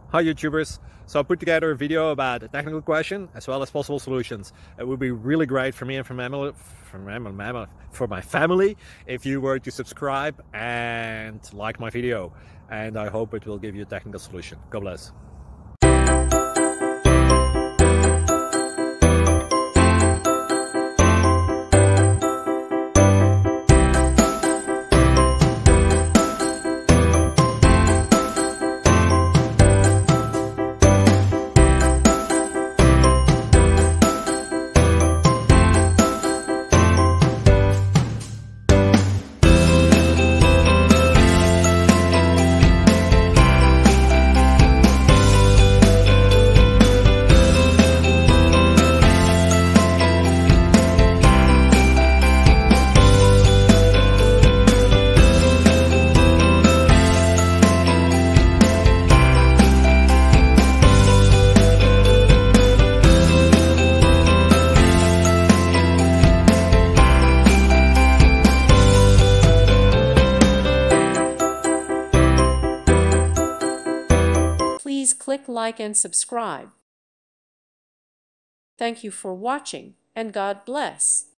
Hi YouTubers! So I put together a video about a technical question as well as possible solutions. It would be really great for me and for my family if you were to subscribe and like my video, and I hope it will give you a technical solution. God bless. Please click like and subscribe. Thank you for watching, and God bless.